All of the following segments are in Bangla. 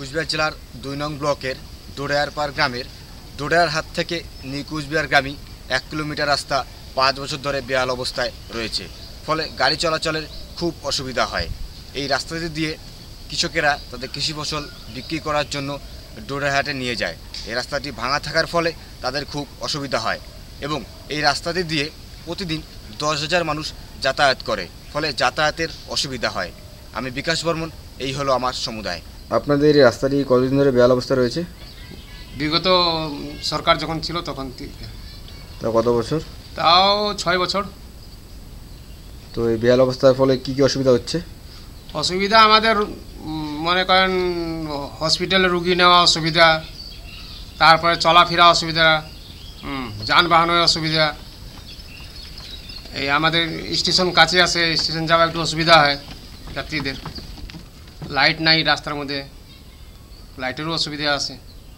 কুচবিহার জেলার ২ নং ব্লকের ডোডায়ারপাড় গ্রামের ডোডায়ার হাট থেকে নিউ কুচবিহারগামী ১ কিলোমিটার রাস্তা ৫ বছর ধরে বেহাল অবস্থায় রয়েছে। ফলে গাড়ি চলাচলের খুব অসুবিধা হয়। এই রাস্তাটি দিয়ে কৃষকেরা তাদের কৃষি ফসল বিক্রি করার জন্য ডোডারহাটে নিয়ে যায়। এই রাস্তাটি ভাঙা থাকার ফলে তাদের খুব অসুবিধা হয় এবং এই রাস্তাটি দিয়ে প্রতিদিন ১০,০০০ মানুষ যাতায়াত করে, ফলে যাতায়াতের অসুবিধা হয়। আমি বিকাশ বর্মন, এই হলো আমার সমুদায়। আপনাদের এই রাস্তাটি কতদিন ধরে বেহাল অবস্থা রয়েছে? বিগত সরকার যখন ছিল তখন থেকে। তা কত বছর? তাও ৬ বছর। তো এই বেহাল অবস্থার ফলে কি কি অসুবিধা হচ্ছে? অসুবিধা আমাদের মনে করেন হসপিটালে রুগী নেওয়া অসুবিধা, তারপরে চলাফেরা অসুবিধা, যানবাহনের অসুবিধা। এই আমাদের স্টেশন কাছে আছে, স্টেশন যাওয়া একটু অসুবিধা হয় যাত্রীদের। লাইট নাই রাস্তার মধ্যে, লাইটেরও অসুবিধা আছে।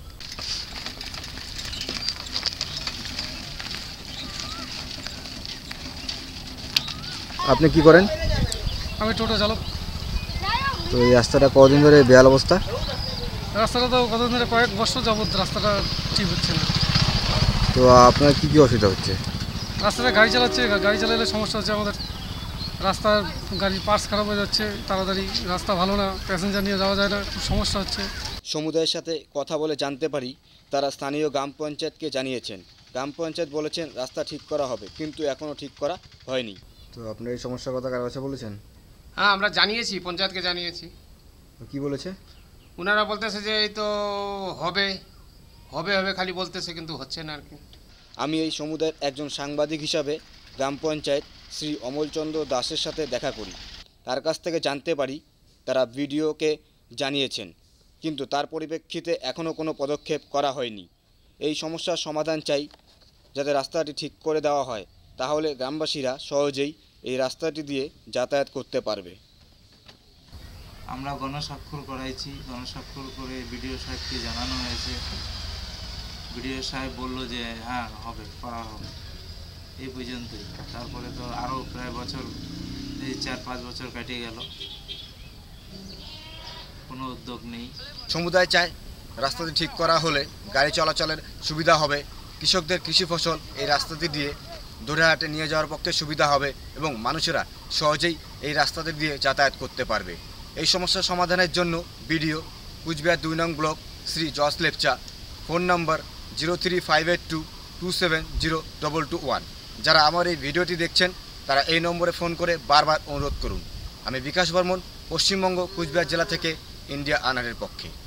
আপনি কি করেন? আমি টোটো চালক। তো এই রাস্তাটা কতদিন ধরে বেহাল অবস্থা? রাস্তাটা তো কতদিন ধরে কয়েক বছর যাবত রাস্তাটা ঠিক হচ্ছে না। তো আপনার কি কি অসুবিধা হচ্ছে? রাস্তাটা গাড়ি চালালে সমস্যা হচ্ছে আমাদের। রাস্তার গাড়ির পার্টস খারাপ হয়ে যাচ্ছে তাড়াতাড়ি, রাস্তা ভালো না, প্যাসেঞ্জার নিয়ে যাওয়া যায় না, খুব সমস্যা হচ্ছে। সমুদায়ের সাথে কথা বলে জানতে পারি তারা স্থানীয় গ্রাম পঞ্চায়েতকে জানিয়েছেন। গ্রাম পঞ্চায়েত বলেছেন রাস্তা ঠিক করা হবে, কিন্তু এখনও ঠিক করা হয়নি। তো আপনার এই সমস্যার কথা কার কাছে বলেছেন? হ্যাঁ, আমরা জানিয়েছি, পঞ্চায়েতকে জানিয়েছি। কি বলেছে? ওনারা বলতেছে যে এই তো হবে হবে হবে খালি বলতেছে, কিন্তু হচ্ছে না আর কি। আমি এই সমুদায়ের একজন সাংবাদিক হিসাবে গ্রাম পঞ্চায়েত শ্রী অমলচন্দ্র দাসের সাথে দেখা করি। তার কাছ থেকে জানতে পারি তারা ভিডিওকে জানিয়েছেন, কিন্তু তার পরিপ্রেক্ষিতে এখনও কোনো পদক্ষেপ করা হয়নি। এই সমস্যার সমাধান চাই, যাতে রাস্তাটি ঠিক করে দেওয়া হয়, তাহলে গ্রামবাসীরা সহজেই এই রাস্তাটি দিয়ে যাতায়াত করতে পারবে। আমরা গণস্বাক্ষর করাইছি, গণস্বাক্ষর করে বিডিও সাহেবকে জানানো হয়েছে। বিডিও সাহেব বলল যে হ্যাঁ হবে, করা হবে, এই পর্যন্তই। তারপরে তো আরও প্রায় বছর, এই ৪-৫ বছর কাটিয়ে গেল, কোনো উদ্যোগ নেই। সমুদায় চায় রাস্তাটি ঠিক করা হলে গাড়ি চলাচলের সুবিধা হবে, কৃষকদের কৃষি ফসল এই রাস্তাটি দিয়ে ডোডারহাটে নিয়ে যাওয়ার পক্ষে সুবিধা হবে এবং মানুষেরা সহজেই এই রাস্তাটি দিয়ে যাতায়াত করতে পারবে। এই সমস্যার সমাধানের জন্য বিডিও কুচবিহার ২ নং block Shri Jash Lepcha, phone number 035822702221। যারা আমার এই ভিডিওটি দেখছেন তারা এই নম্বরে ফোন করে বারবার অনুরোধ করুন। আমি বিকাশ বর্মন, পশ্চিমবঙ্গ কুচবিহার জেলা থেকে ইন্ডিয়া আনহারের পক্ষে।